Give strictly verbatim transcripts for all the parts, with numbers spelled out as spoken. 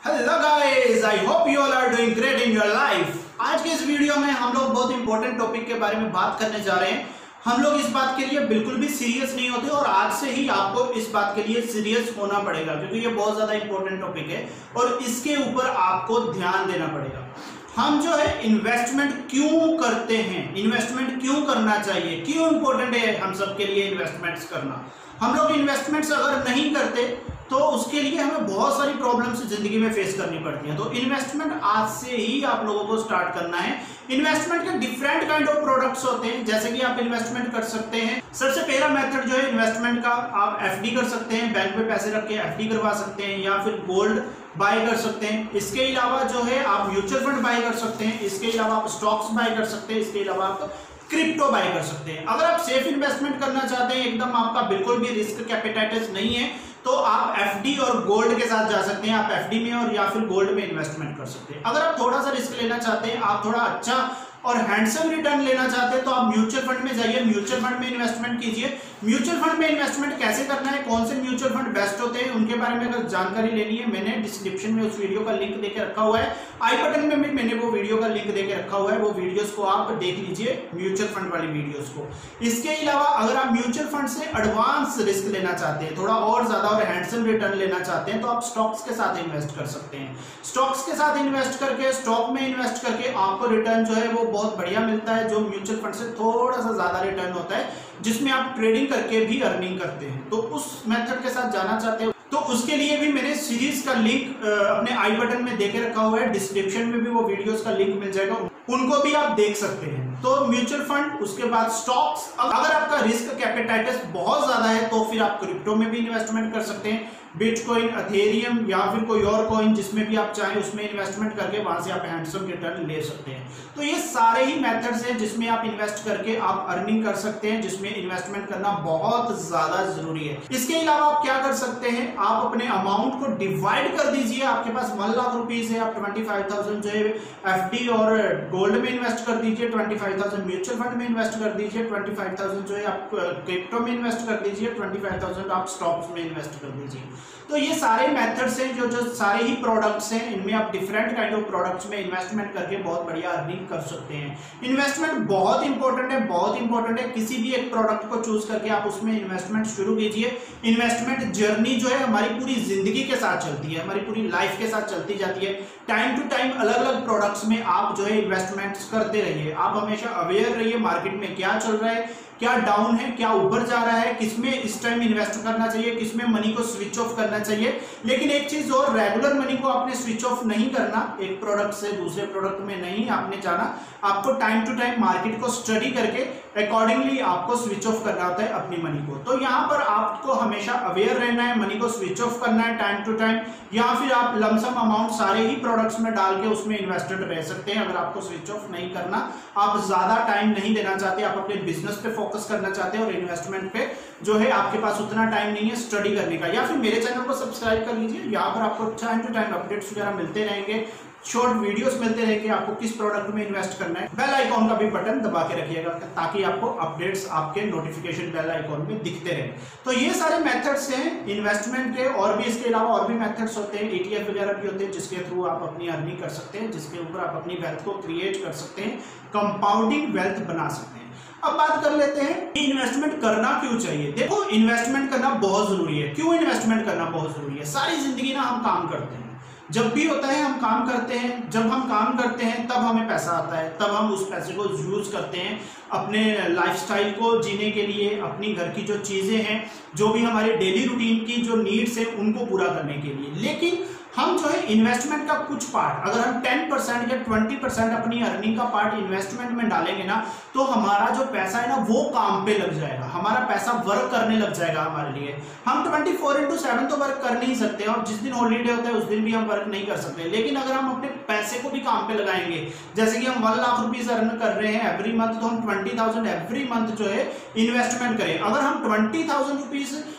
Hello guys, I hope you all are doing great in your life. आज के इस video में हम लोग बहुत इंपॉर्टेंट टॉपिक के बारे में बात करने जा रहे हैं। हम लोग इस बात के लिए बिल्कुल भी सीरियस नहीं होते और आज से ही आपको इस बात के लिए सीरियस होना पड़ेगा क्योंकि ये बहुत ज्यादा इंपॉर्टेंट टॉपिक है और इसके ऊपर आपको ध्यान देना पड़ेगा। हम जो है इन्वेस्टमेंट क्यों करते हैं, इन्वेस्टमेंट क्यों करना चाहिए, क्यों इंपॉर्टेंट है हम सबके लिए इन्वेस्टमेंट्स करना। हम लोग इन्वेस्टमेंट्स अगर नहीं करते तो उसके लिए हमें बहुत सारी प्रॉब्लम्स जिंदगी में फेस करनी पड़ती हैं। तो इन्वेस्टमेंट आज से ही आप लोगों को स्टार्ट करना है। इन्वेस्टमेंट के डिफरेंट काइंड ऑफ प्रोडक्ट्स होते हैं, जैसे कि आप इन्वेस्टमेंट कर सकते हैं। सबसे पहला मेथड जो है इन्वेस्टमेंट का, आप एफडी कर सकते हैं, बैंक में पैसे रख के एफडी करवा सकते हैं या फिर गोल्ड बाय कर सकते हैं। इसके अलावा जो है आप म्यूचुअल फंड बाय कर सकते हैं, इसके अलावा आप स्टॉक्स बाय कर सकते हैं, इसके अलावा आप क्रिप्टो बाय कर सकते हैं। अगर आप सेफ इन्वेस्टमेंट करना चाहते हैं, एकदम आपका बिल्कुल भी रिस्क कैपिटाइटिस नहीं है, तो आप एफडी और गोल्ड के साथ जा सकते हैं। आप एफडी में और या फिर गोल्ड में इन्वेस्टमेंट कर सकते हैं। अगर आप थोड़ा सा रिस्क लेना चाहते हैं, आप थोड़ा अच्छा और हैंडसम रिटर्न लेना चाहते हैं, तो आप म्यूचुअल फंड में जाइए, म्यूचुअल फंड में इन्वेस्टमेंट कीजिए। म्यूचुअल फंड में इन्वेस्टमेंट कैसे करना है, कौन से म्यूचुअल फंड बेस्ट होते हैं, उनके बारे में अगर जानकारी लेनी है, मैंने डिस्क्रिप्शन में उस वीडियो का लिंक देके रखा हुआ है। आई बटन में भी मैंने वो वीडियो का लिंक देके रखा हुआ है, वो वीडियोस को आप देख लीजिए, म्यूचुअल फंड वाली वीडियोस को। इसके अलावा अगर आप म्यूचुअल फंड से एडवांस रिस्क लेना चाहते हैं, थोड़ा और ज्यादा और हैंडसम रिटर्न लेना चाहते हैं, तो आप स्टॉक्स के साथ इन्वेस्ट कर सकते हैं। स्टॉक्स के साथ इन्वेस्ट करके, स्टॉक में इन्वेस्ट करके आपको रिटर्न जो है वो बहुत बढ़िया मिलता है, जो म्यूचुअल फंड से थोड़ा सा ज्यादा रिटर्न होता है, जिसमें आप ट्रेडिंग करके भी अर्निंग करते हैं। तो उस मेथड के साथ जाना चाहते हो तो उसके लिए भी मैंने सीरीज का लिंक अपने आई बटन में देके रखा हुआ है, डिस्क्रिप्शन में भी वो वीडियोस का लिंक मिल जाएगा, उनको भी आप देख सकते हैं। तो म्यूचुअल फंड, उसके बाद स्टॉक्स। अगर आपका रिस्क कैपिटाइटिस बहुत ज्यादा है तो फिर आप क्रिप्टो में भी इन्वेस्टमेंट कर सकते हैं, बिटकॉइन, अथेरियम या फिर कोई और कॉइन जिसमें भी आप चाहें उसमें इन्वेस्टमेंट करके वहां से आप हैंडसम रिटर्न ले सकते हैं। तो ये सारे ही मेथड्स हैं जिसमें आप इन्वेस्ट करके आप अर्निंग कर सकते हैं, जिसमें इन्वेस्टमेंट करना बहुत ज्यादा जरूरी है। इसके अलावा आप क्या कर सकते हैं, आप अपने अमाउंट को डिवाइड कर दीजिए। आपके पास वन लाख रुपीज है, आप ट्वेंटी फाइव थाउजेंड जो है एफडी और गोल्ड में इन्वेस्ट कर दीजिए, twenty five thousand mutual fund में इन्वेस्ट कर दीजिए, ट्वेंटी फाइव थाउजेंड जो है आप क्रिप्टो में इन्वेस्ट कर दीजिए, ट्वेंटी फाइव थाउजेंड आप स्टॉक्स में इन्वेस्ट कर दीजिए। तो ये सारे मेथड्स हैं, जो जो सारे ही प्रोडक्ट्स हैं, इनमें आप डिफरेंट काइंड ऑफ प्रोडक्ट्स में इन्वेस्टमेंट करके बहुत बढ़िया अर्निंग कर सकते हैं। इन्वेस्टमेंट बहुत इंपॉर्टेंट है, बहुत इंपॉर्टेंट है। किसी भी एक प्रोडक्ट को चूज करके आप उसमें इन्वेस्टमेंट शुरू कीजिए। इन्वेस्टमेंट जर्नी जो है हमारी पूरी जिंदगी के साथ चलती है, हमारी पूरी लाइफ के साथ चलती जाती है। टाइम टू टाइम अलग अलग प्रोडक्ट्स में आप जो है इन्वेस्टमेंट्स करते रहिए। आप हमेशा अवेयर रहिए मार्केट में क्या चल रहा है, क्या डाउन है, क्या ऊपर जा रहा है, किसमें इस टाइम इन्वेस्ट करना चाहिए, किसमें मनी को स्विच ऑफ करना चाहिए। लेकिन एक चीज और, रेगुलर मनी को आपने स्विच ऑफ नहीं करना, एक प्रोडक्ट से दूसरे प्रोडक्ट में नहीं आपने जाना। आपको टाइम टू टाइम मार्केट को स्टडी करके अकॉर्डिंगली आपको स्विच ऑफ करना होता है अपनी मनी को। तो यहाँ पर आपको हमेशा अवेयर रहना है, मनी को स्विच ऑफ करना है टाइम टू टाइम, या फिर आप लमसम अमाउंट सारे ही प्रोडक्ट्स में डाल के उसमें इन्वेस्टेड रह सकते हैं। अगर आपको स्विच ऑफ नहीं करना, आप ज्यादा टाइम नहीं देना चाहते, आप अपने बिजनेस पे फोकस करना चाहते हैं और इन्वेस्टमेंट पे जो है आपके पास उतना टाइम नहीं है स्टडी करने का, या फिर मेरे चैनल को सब्सक्राइब कर लीजिए। यहाँ पर आपको टाइम टू टाइम अपडेट्स वगैरह मिलते रहेंगे, शॉर्ट वीडियोस मिलते रहेंगे, आपको किस प्रोडक्ट में इन्वेस्ट करना है। बेल आइकॉन का भी बटन दबा के रखिएगा ताकि आपको अपडेट्स आपके नोटिफिकेशन बेल आइकॉन में दिखते रहे। तो ये सारे मेथड्स हैं इन्वेस्टमेंट के, और भी इसके अलावा और भी मेथड्स होते हैं, ईटीएफ वगैरह भी होते हैं, जिसके थ्रू आप अपनी अर्निंग कर सकते हैं, जिसके ऊपर आप अपनी वेल्थ को क्रिएट कर सकते हैं, कंपाउंडिंग वेल्थ बना सकते हैं। अब बात कर लेते हैं इन्वेस्टमेंट करना क्यों चाहिए। देखो, इन्वेस्टमेंट करना बहुत जरूरी है। क्यों इन्वेस्टमेंट करना बहुत जरूरी है? सारी जिंदगी ना हम काम करते हैं, जब भी होता है हम काम करते हैं, जब हम काम करते हैं तब हमें पैसा आता है, तब हम उस पैसे को यूज करते हैं अपने लाइफस्टाइल को जीने के लिए, अपनी घर की जो चीजें हैं, जो भी हमारे डेली रूटीन की जो नीड्स है उनको पूरा करने के लिए। लेकिन हम जो है इन्वेस्टमेंट का कुछ पार्ट, अगर हम टेन परसेंट या ट्वेंटी परसेंट अपनी अर्निंग का पार्ट इन्वेस्टमेंट में डालेंगे ना, तो हमारा जो पैसा है ना वो काम पे लग जाएगा, हमारा पैसा वर्क करने लग जाएगा हमारे लिए। हम ट्वेंटी फोर इंटू सेवन तो वर्क कर नहीं सकते, और जिस दिन हॉलीडे होता है उस दिन भी हम वर्क नहीं कर सकते। लेकिन अगर हम अपने पैसे को भी काम पे लगाएंगे, जैसे कि हम वन लाख रुपीज अर्न कर रहे हैं एवरी मंथ, तो हम ट्वेंटी थाउजेंड एवरी मंथ जो है इन्वेस्टमेंट करें। अगर हम ट्वेंटी थाउजेंड रुपीज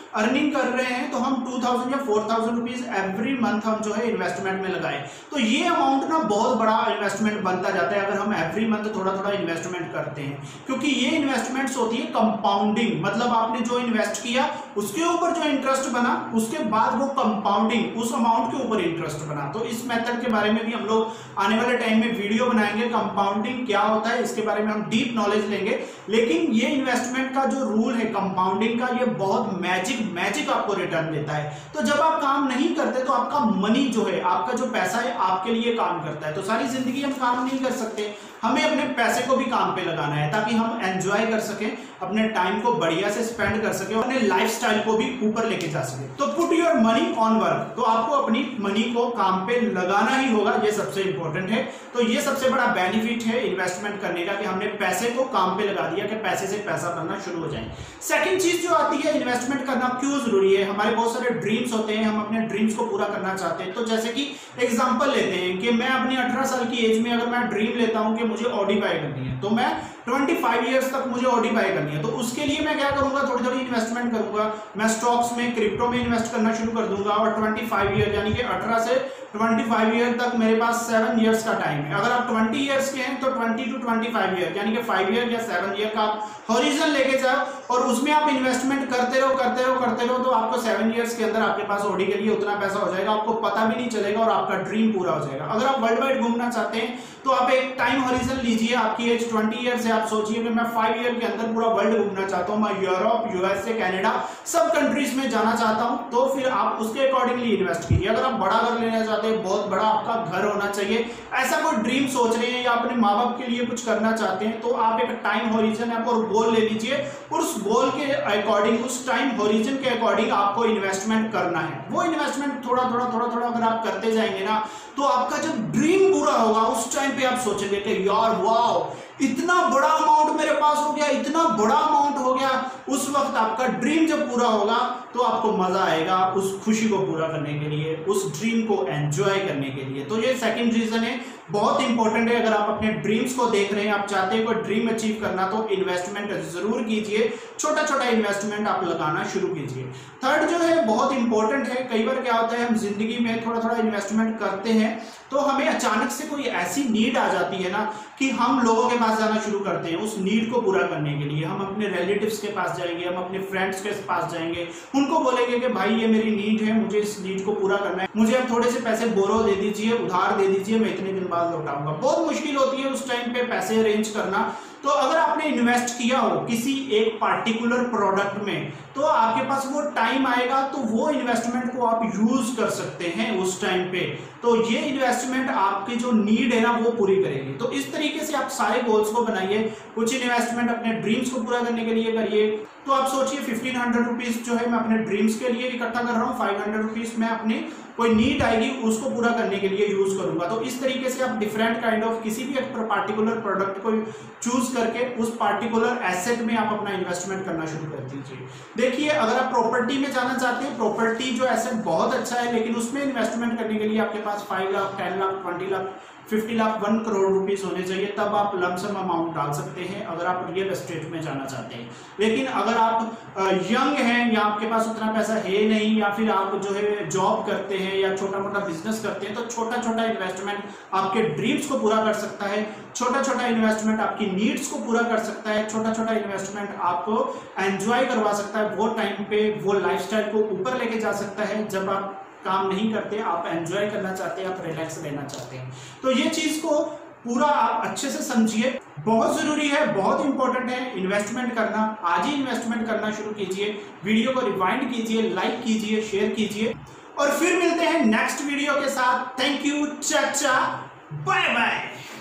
अर्निंग कर रहे हैं तो हम टू थाउजेंड या four thousand rupees every month हम जो है इन्वेस्टमेंट में लगाएं, तो ये अमाउंट ना बहुत बड़ा इन्वेस्टमेंट बनता जाता है अगर हम एवरी मंथ थोड़ा थोड़ा इन्वेस्टमेंट करते हैं, क्योंकि ये इन्वेस्टमेंट्स होती है कंपाउंडिंग, मतलब आपने जो इन्वेस्ट किया उसके ऊपर जो इंटरेस्ट बना उसके बाद वो कंपाउंडिंग उस अमाउंट के ऊपर इंटरेस्ट बना। तो इस मेथड के बारे में भी हम लोग आने वाले टाइम में वीडियो बनाएंगे, कंपाउंडिंग क्या होता है इसके बारे में हम डीप नॉलेज लेंगे। लेकिन ये इन्वेस्टमेंट का जो रूल है कंपाउंडिंग का, ये बहुत मैजिक मैजिक आपको रिटर्न देता है। तो जब आप काम नहीं करते तो आपका मनी जो है, आपका जो पैसा है आपके लिए काम करता है। तो सारी जिंदगी हम काम नहीं कर सकते, हमें अपने पैसे को भी काम पे लगाना है ताकि हम एंजॉय कर सकें, अपने टाइम को बढ़िया से स्पेंड कर सकें, अपने लाइफस्टाइल को भी ऊपर लेके जा सके। तो put your money on work, तो आपको अपनी मनी को काम पे लगाना ही होगा, ये सबसे इंपॉर्टेंट है। तो ये सबसे बड़ा बेनिफिट है इन्वेस्टमेंट करने का कि हमने पैसे को काम पे लगा दिया कि पैसे से पैसा बनना शुरू हो जाए। सेकंड चीज जो आती है, इन्वेस्टमेंट करना क्यों जरूरी है। हमारे बहुत सारे ड्रीम्स होते हैं, हम अपने ड्रीम्स को पूरा करना चाहते हैं। तो जैसे कि एग्जांपल लेते हैं कि मैं अपनी अठारह साल की एज में अगर मैं ड्रीम लेता हूं कि मुझे ऑडी बाय करनी है, तो मैं पच्चीस इयर्स तक मुझे ऑडी बाय करनी है, तो उसके लिए मैं क्या करूंगा, थोड़ी थोड़ी इन्वेस्टमेंट करूंगा, मैं स्टॉक्स में क्रिप्टो में इन्वेस्ट करना शुरू कर दूंगा और पच्चीस ईयर यानी कि अठारह से पच्चीस ईयर तक मेरे पास सेवन इयर्स का टाइम है। अगर आप बीस इयर्स के हैं तो बीस टू पच्चीस ईयर यानी कि फाइव ईयर या सेवन ईयर का आप हॉरिजन लेके जाओ और उसमें आप इन्वेस्टमेंट करते रहो करते रहो करते रहो तो आपको सेवन इयर्स के अंदर आपके पास ऑडी के लिए उतना पैसा हो जाएगा, आपको पता भी नहीं चलेगा और आपका ड्रीम पूरा हो जाएगा। अगर आप वर्ल्ड वाइड घूमना चाहते हैं तो आप एक टाइम हॉरिजन लीजिए, आपकी एज बीस ईयर से, आप सोचिए कि मैं फाइव ईयर के अंदर पूरा वर्ल्ड घूमना चाहता हूं, मैं यूरोप, यूएसए, कनाडा सब कंट्रीज में जाना चाहता हूं, तो फिर आप उसके अकॉर्डिंगली इन्वेस्ट कीजिए। अगर आप बड़ा घर लेना चाहते हैं, बहुत बड़ा आपका घर होना चाहिए, ऐसा कोई ड्रीम सोच रहे हैं या अपने माँ बाप के लिए कुछ करना चाहते हैं, तो आप एक टाइम हॉरिजन ऐप और गोल ले लीजिए और उस गोल के अकॉर्डिंग, उस टाइम हॉरिजन के अकॉर्डिंग आपको इन्वेस्टमेंट करना है। वो इन्वेस्टमेंट थोड़ा थोड़ा थोड़ा थोड़ा अगर आप करते जाएंगे ना, तो आपका जब ड्रीम पूरा होगा उस टाइम पे आप सोचेंगे कि यार वाओ, इतना बड़ा अमाउंट मेरे पास हो गया, इतना बड़ा अमाउंट हो गया। उस वक्त आपका ड्रीम जब पूरा होगा तो आपको मजा आएगा उस खुशी को पूरा करने के लिए, उस ड्रीम को एंजॉय करने के लिए। तो ये सेकंड रीजन है, बहुत इंपॉर्टेंट है। अगर आप अपने ड्रीम्स को देख रहे हैं, आप चाहते हैं कोई ड्रीम अचीव करना, तो इन्वेस्टमेंट जरूर कीजिए, छोटा छोटा इन्वेस्टमेंट आप लगाना शुरू कीजिए। थर्ड जो है बहुत इंपॉर्टेंट है, कई बार क्या होता है हम जिंदगी में थोड़ा थोड़ा इन्वेस्टमेंट करते हैं तो हमें अचानक से कोई ऐसी नीड आ जाती है ना कि हम लोगों के पास जाना शुरू करते हैं उस नीड को पूरा करने के लिए। हम अपने रिलेटिव्स के पास जाएंगे, हम अपने फ्रेंड्स के पास जाएंगे, उनको बोलेंगे कि भाई ये मेरी नीड है, मुझे इस नीड को पूरा करना है, मुझे अब थोड़े से पैसे बोरो दे दीजिए, उधार दे दीजिए, मैं इतने दिन बाद लौटाऊंगा। बहुत मुश्किल होती है उस टाइम पे पैसे अरेंज करना। तो अगर आपने इन्वेस्ट किया हो किसी एक पार्टिकुलर प्रोडक्ट में, तो आपके पास वो टाइम आएगा तो वो इन्वेस्टमेंट को आप यूज कर सकते हैं उस टाइम पे। तो ये इन्वेस्टमेंट आपकी जो नीड है ना वो पूरी करेगी। तो इस तरीके से आप सारे गोल्स को बनाइए, कुछ इन्वेस्टमेंट अपने ड्रीम्स को पूरा करने के लिए करिए। तो आप सोचिए फिफ्टीन हंड्रेड रुपीज जो है मैं अपने ड्रीम्स के लिए इकट्ठा कर रहा हूँ, फाइव हंड्रेड रुपीज मैं अपनी कोई नीड आएगी उसको पूरा करने के लिए यूज करूंगा। तो इस तरीके से आप डिफरेंट काइंड ऑफ किसी भी एक पार्टिकुलर प्रोडक्ट को चूज करके उस पार्टिकुलर एसेट में आप अपना इन्वेस्टमेंट करना शुरू कर दीजिए। देखिए अगर आप प्रॉपर्टी में जाना चाहते हैं, प्रॉपर्टी जो एसेट बहुत अच्छा है, लेकिन उसमें इन्वेस्टमेंट करने के लिए आपके पास five lakh ten lakh twenty lakh fifty lakh one crore rupees होने चाहिए, तब आप लमसम अमाउंट डाल सकते हैं अगर आप रियल एस्टेट में जाना चाहते हैं। लेकिन अगर आप यंग हैं या आपके पास उतना पैसा है नहीं, या फिर आप जो है जॉब करते हैं या छोटा मोटा बिजनेस करते हैं, तो छोटा छोटा इन्वेस्टमेंट आपके ड्रीम्स को पूरा कर सकता है, छोटा छोटा इन्वेस्टमेंट आपकी नीड्स को पूरा कर सकता है, छोटा छोटा इन्वेस्टमेंट आपको एंजॉय करवा सकता है। वो टाइम पे वो लाइफस्टाइल को ऊपर लेके जा सकता है जब आप काम नहीं करते, आप एंजॉय करना चाहते हैं, आप रिलैक्स रहना चाहते हैं। तो ये चीज को पूरा आप अच्छे से समझिए, बहुत जरूरी है, बहुत इंपॉर्टेंट है इन्वेस्टमेंट करना। आज ही इन्वेस्टमेंट करना शुरू कीजिए, वीडियो को रिवाइंड कीजिए, लाइक कीजिए, शेयर कीजिए और फिर मिलते हैं नेक्स्ट वीडियो के साथ। थैंक यू, चाचा, बाय बाय।